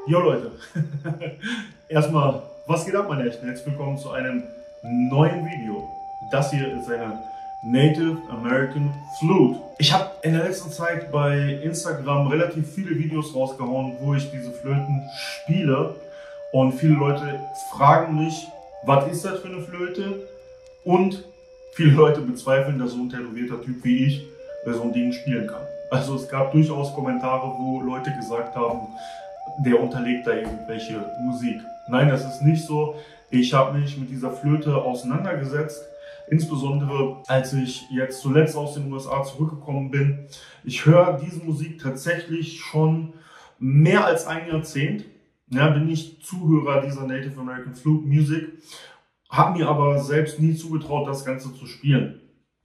Jo Leute, erstmal, was geht ab meine Echten? Herzlich willkommen zu einem neuen Video. Das hier ist eine Native American Flute. Ich habe in der letzten Zeit bei Instagram relativ viele Videos rausgehauen, wo ich diese Flöten spiele. Und viele Leute fragen mich, was ist das für eine Flöte? Und viele Leute bezweifeln, dass so ein tätowierter Typ wie ich so ein Ding spielen kann. Also es gab durchaus Kommentare, wo Leute gesagt haben, der unterlegt da irgendwelche Musik. Nein, das ist nicht so. Ich habe mich mit dieser Flöte auseinandergesetzt, insbesondere als ich jetzt zuletzt aus den USA zurückgekommen bin. Ich höre diese Musik tatsächlich schon mehr als ein Jahrzehnt. Ja, bin ich Zuhörer dieser Native American Flute Music, habe mir aber selbst nie zugetraut, das Ganze zu spielen.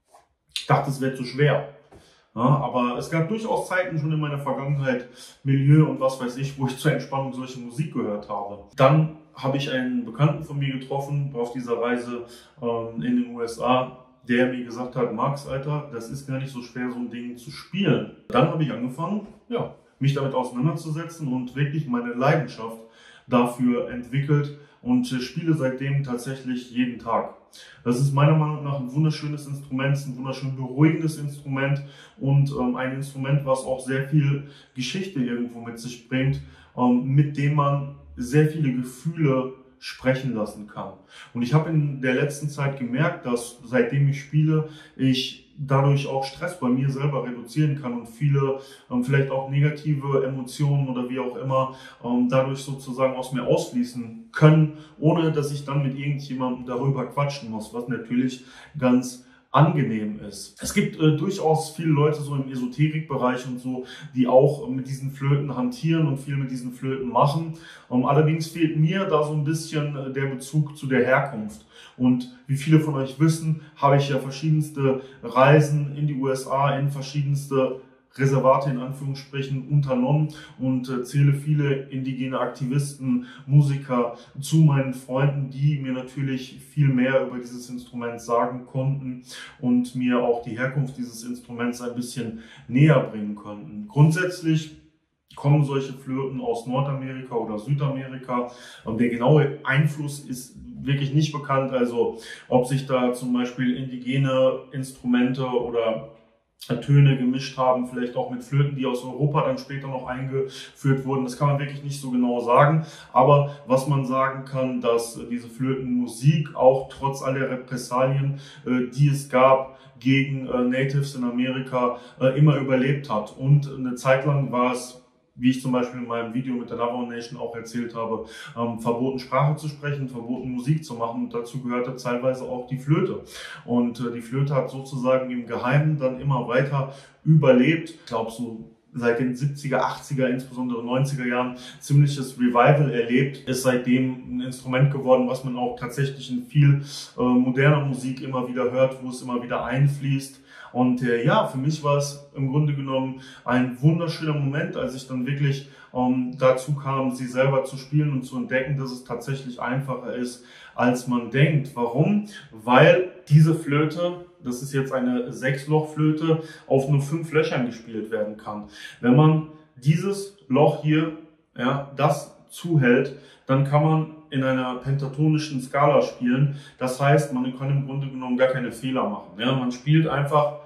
Ich dachte, es wäre zu schwer. Ja, aber es gab durchaus Zeiten schon in meiner Vergangenheit, Milieu und was weiß ich, wo ich zur Entspannung solche Musik gehört habe. Dann habe ich einen Bekannten von mir getroffen auf dieser Reise in den USA, der mir gesagt hat, Max, Alter, das ist gar nicht so schwer, so ein Ding zu spielen. Dann habe ich angefangen, ja, mich damit auseinanderzusetzen und wirklich meine Leidenschaft dafür entwickelt und spiele seitdem tatsächlich jeden Tag. Das ist meiner Meinung nach ein wunderschönes Instrument, ein wunderschön beruhigendes Instrument und ein Instrument, was auch sehr viel Geschichte irgendwo mit sich bringt, mit dem man sehr viele Gefühle sprechen lassen kann. Und ich habe in der letzten Zeit gemerkt, dass seitdem ich spiele, ich dadurch auch Stress bei mir selber reduzieren kann und viele vielleicht auch negative Emotionen oder wie auch immer dadurch sozusagen aus mir ausfließen können, ohne dass ich dann mit irgendjemandem darüber quatschen muss, was natürlich ganz angenehm ist. Es gibt durchaus viele Leute so im Esoterikbereich und so, die auch mit diesen Flöten hantieren und viel mit diesen Flöten machen. Allerdings fehlt mir da so ein bisschen der Bezug zu der Herkunft. Und wie viele von euch wissen, habe ich ja verschiedenste Reisen in die USA, in verschiedenste Reservate in Anführungsstrichen unternommen und zähle viele indigene Aktivisten, Musiker zu meinen Freunden, die mir natürlich viel mehr über dieses Instrument sagen konnten und mir auch die Herkunft dieses Instruments ein bisschen näher bringen konnten. Grundsätzlich kommen solche Flöten aus Nordamerika oder Südamerika. Der genaue Einfluss ist wirklich nicht bekannt, also ob sich da zum Beispiel indigene Instrumente oder Töne gemischt haben, vielleicht auch mit Flöten, die aus Europa dann später noch eingeführt wurden. Das kann man wirklich nicht so genau sagen. Aber was man sagen kann, dass diese Flötenmusik auch trotz aller Repressalien, die es gab gegen Natives in Amerika, immer überlebt hat. Und eine Zeit lang war es, wie ich zum Beispiel in meinem Video mit der Navajo Nation auch erzählt habe, verboten Sprache zu sprechen, verboten Musik zu machen und dazu gehörte teilweise auch die Flöte. Und die Flöte hat sozusagen im Geheimen dann immer weiter überlebt. Ich glaube so seit den 70er, 80er, insbesondere 90er Jahren ziemliches Revival erlebt, ist seitdem ein Instrument geworden, was man auch tatsächlich in viel moderner Musik immer wieder hört, wo es immer wieder einfließt. Und ja, für mich war es im Grunde genommen ein wunderschöner Moment, als ich dann wirklich dazu kam, sie selber zu spielen und zu entdecken, dass es tatsächlich einfacher ist, als man denkt. Warum? Weil diese Flöte, das ist jetzt eine 6-Loch-Flöte, auf nur 5 Löchern gespielt werden kann. Wenn man dieses Loch hier, ja, das zuhält, dann kann man in einer pentatonischen Skala spielen. Das heißt, man kann im Grunde genommen gar keine Fehler machen. Ja, man spielt einfach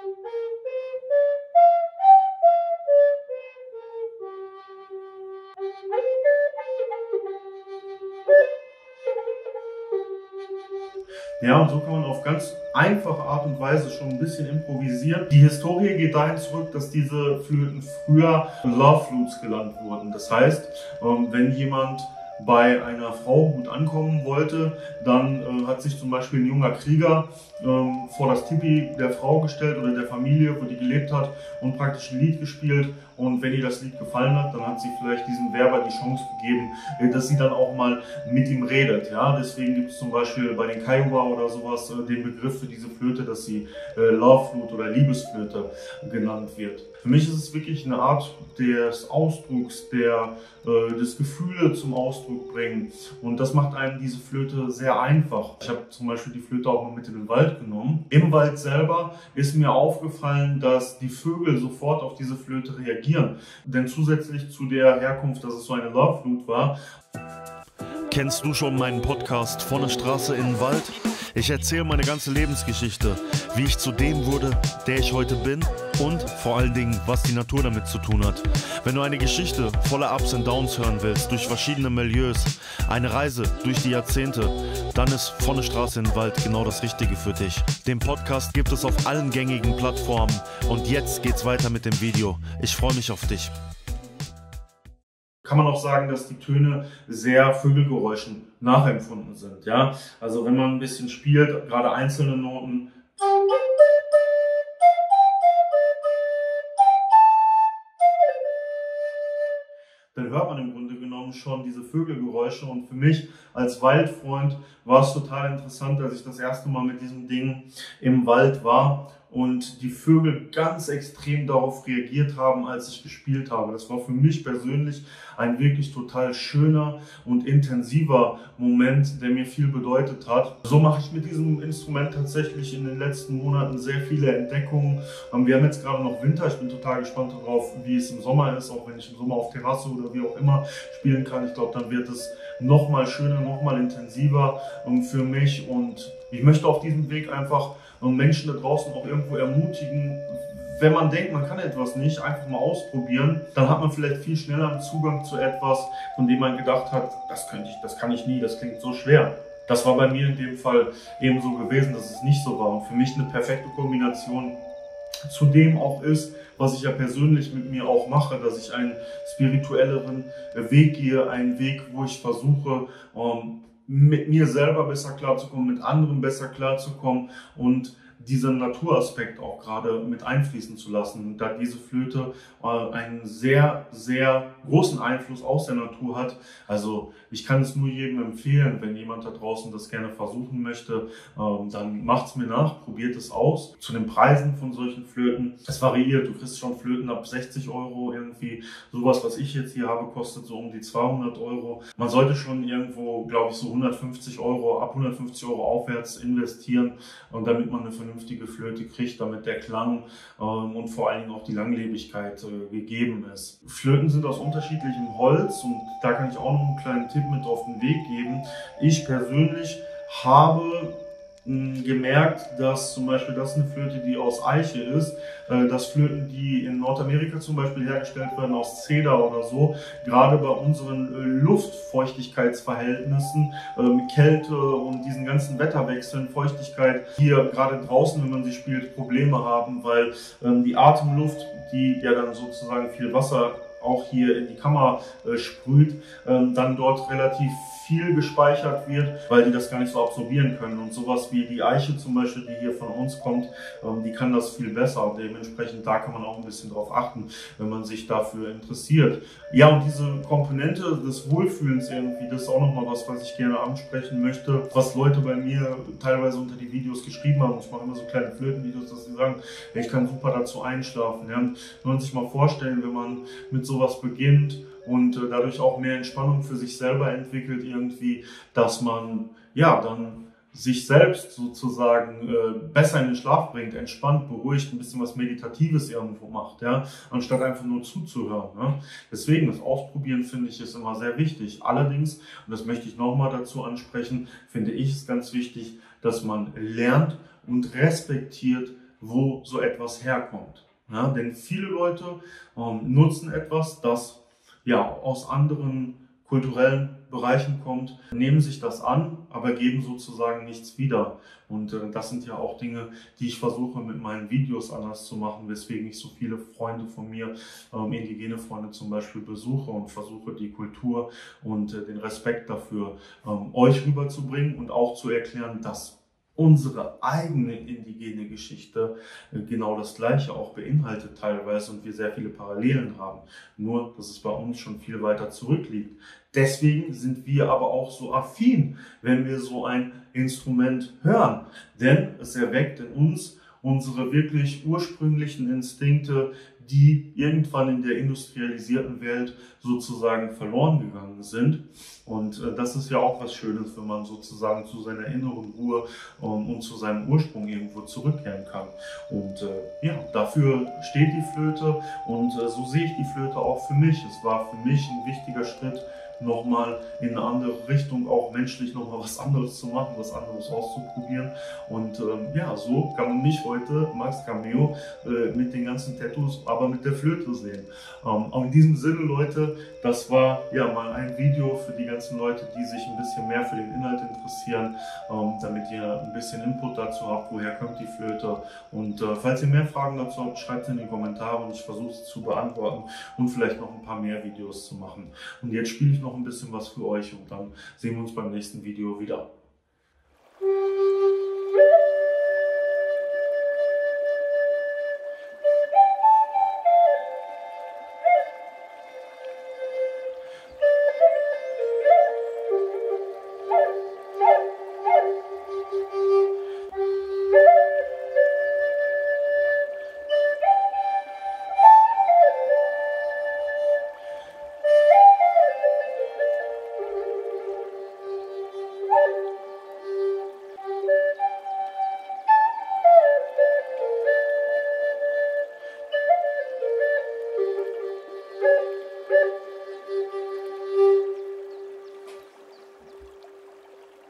ja, und so kann man auf ganz einfache Art und Weise schon ein bisschen improvisieren. Die Historie geht dahin zurück, dass diese Flöten früher Love Flutes genannt wurden. Das heißt, wenn jemand bei einer Frau gut ankommen wollte, dann hat sich zum Beispiel ein junger Krieger vor das Tipi der Frau gestellt oder der Familie, wo die gelebt hat, und praktisch ein Lied gespielt. Und wenn ihr das Lied gefallen hat, dann hat sie vielleicht diesem Werber die Chance gegeben, dass sie dann auch mal mit ihm redet. Ja, deswegen gibt es zum Beispiel bei den Kiowa oder sowas den Begriff für diese Flöte, dass sie Love Flute oder Liebesflöte genannt wird. Für mich ist es wirklich eine Art des Ausdrucks, des Gefühle zum Ausdruck bringen. Und das macht einem diese Flöte sehr einfach. Ich habe zum Beispiel die Flöte auch mal mit in den Wald genommen. Im Wald selber ist mir aufgefallen, dass die Vögel sofort auf diese Flöte reagieren. Denn zusätzlich zu der Herkunft, dass es so eine Love Flute war. Kennst du schon meinen Podcast Von der Straße in den Wald? Ich erzähle meine ganze Lebensgeschichte, wie ich zu dem wurde, der ich heute bin und vor allen Dingen, was die Natur damit zu tun hat. Wenn du eine Geschichte voller Ups und Downs hören willst, durch verschiedene Milieus, eine Reise durch die Jahrzehnte, dann ist Von der Straße in den Wald genau das Richtige für dich. Den Podcast gibt es auf allen gängigen Plattformen und jetzt geht's weiter mit dem Video. Ich freue mich auf dich. Kann man auch sagen, dass die Töne sehr Vögelgeräuschen nachempfunden sind. Ja? Also wenn man ein bisschen spielt, gerade einzelne Noten, dann hört man im Grunde genommen schon diese Vögelgeräusche. Und für mich als Waldfreund war es total interessant, als ich das erste Mal mit diesem Ding im Wald war und die Vögel ganz extrem darauf reagiert haben, als ich gespielt habe. Das war für mich persönlich ein wirklich total schöner und intensiver Moment, der mir viel bedeutet hat. So mache ich mit diesem Instrument tatsächlich in den letzten Monaten sehr viele Entdeckungen. Wir haben jetzt gerade noch Winter. Ich bin total gespannt darauf, wie es im Sommer ist, auch wenn ich im Sommer auf Terrasse oder wie auch immer spielen kann. Ich glaube, dann wird es noch mal schöner, noch mal intensiver für mich. Und ich möchte auf diesem Weg einfach Menschen da draußen auch irgendwo ermutigen, wenn man denkt, man kann etwas nicht, einfach mal ausprobieren. Dann hat man vielleicht viel schneller einen Zugang zu etwas, von dem man gedacht hat, das kann ich nie, das klingt so schwer. Das war bei mir in dem Fall eben so gewesen, dass es nicht so war. Und für mich eine perfekte Kombination zu dem auch ist, was ich ja persönlich mit mir auch mache, dass ich einen spirituelleren Weg gehe, einen Weg, wo ich versuche, mit mir selber besser klarzukommen, mit anderen besser klarzukommen und diesen Naturaspekt auch gerade mit einfließen zu lassen, da diese Flöte einen sehr, sehr großen Einfluss aus der Natur hat. Also ich kann es nur jedem empfehlen, wenn jemand da draußen das gerne versuchen möchte, dann macht's mir nach, probiert es aus. Zu den Preisen von solchen Flöten, es variiert, du kriegst schon Flöten ab 60 Euro irgendwie, sowas, was ich jetzt hier habe, kostet so um die 200 Euro. Man sollte schon irgendwo, glaube ich, so 150 Euro, ab 150 Euro aufwärts investieren, damit man eine vernünftige Flöte kriegt, damit der Klang und vor allen Dingen auch die Langlebigkeit gegeben ist. Flöten sind aus unterschiedlichem Holz und da kann ich auch noch einen kleinen Tipp mit auf den Weg geben. Ich persönlich habe gemerkt, dass zum Beispiel das eine Flöte, die aus Eiche ist, dass Flöten, die in Nordamerika zum Beispiel hergestellt werden aus Zeder oder so, gerade bei unseren Luftfeuchtigkeitsverhältnissen, Kälte und diesen ganzen Wetterwechseln, Feuchtigkeit, hier gerade draußen, wenn man sie spielt, Probleme haben, weil die Atemluft, die ja dann sozusagen viel Wasser auch hier in die Kammer sprüht, dann dort relativ viel gespeichert wird, weil die das gar nicht so absorbieren können. Und sowas wie die Eiche zum Beispiel, die hier von uns kommt, die kann das viel besser. Dementsprechend da kann man auch ein bisschen drauf achten, wenn man sich dafür interessiert. Ja, und diese Komponente des Wohlfühlens irgendwie, das ist auch nochmal was ich gerne ansprechen möchte, was Leute bei mir teilweise unter die Videos geschrieben haben. Ich mache immer so kleine Flötenvideos, dass sie sagen, hey, ich kann super dazu einschlafen. Ja? Man muss sich mal vorstellen, wenn man mit sowas beginnt und dadurch auch mehr Entspannung für sich selber entwickelt irgendwie, dass man ja dann sich selbst sozusagen besser in den Schlaf bringt, entspannt, beruhigt, ein bisschen was Meditatives irgendwo macht, ja, anstatt einfach nur zuzuhören. Ne? Deswegen, das Ausprobieren, finde ich, ist immer sehr wichtig. Allerdings, und das möchte ich nochmal dazu ansprechen, finde ich es ganz wichtig, dass man lernt und respektiert, wo so etwas herkommt. Ja? Denn viele Leute nutzen etwas, das ja aus anderen kulturellen Bereichen kommt, nehmen sich das an, aber geben sozusagen nichts wieder. Und das sind ja auch Dinge, die ich versuche mit meinen Videos anders zu machen, weswegen ich so viele Freunde von mir, indigene Freunde zum Beispiel, besuche und versuche die Kultur und den Respekt dafür euch rüberzubringen und auch zu erklären, dass unsere eigene indigene Geschichte genau das Gleiche auch beinhaltet teilweise und wir sehr viele Parallelen haben. Nur, dass es bei uns schon viel weiter zurückliegt. Deswegen sind wir aber auch so affin, wenn wir so ein Instrument hören. Denn es erweckt in uns unsere wirklich ursprünglichen Instinkte, die irgendwann in der industrialisierten Welt sozusagen verloren gegangen sind. Und das ist ja auch was Schönes, wenn man sozusagen zu seiner inneren Ruhe und zu seinem Ursprung irgendwo zurückkehren kann. Und ja, dafür steht die Flöte und so sehe ich die Flöte auch für mich. Es war für mich ein wichtiger Schritt, nochmal in eine andere Richtung, auch menschlich nochmal was anderes zu machen, was anderes auszuprobieren. Und ja, so kann man mich heute, Max Cameo, mit den ganzen Tattoos, aber mit der Flöte sehen. Aber in diesem Sinne, Leute, das war ja mal ein Video für die ganzen Leute, die sich ein bisschen mehr für den Inhalt interessieren, damit ihr ein bisschen Input dazu habt, woher kommt die Flöte. Und falls ihr mehr Fragen dazu habt, schreibt es in die Kommentare und ich versuche es zu beantworten und vielleicht noch ein paar mehr Videos zu machen. Und jetzt spiele ich noch ein bisschen was für euch und dann sehen wir uns beim nächsten Video wieder.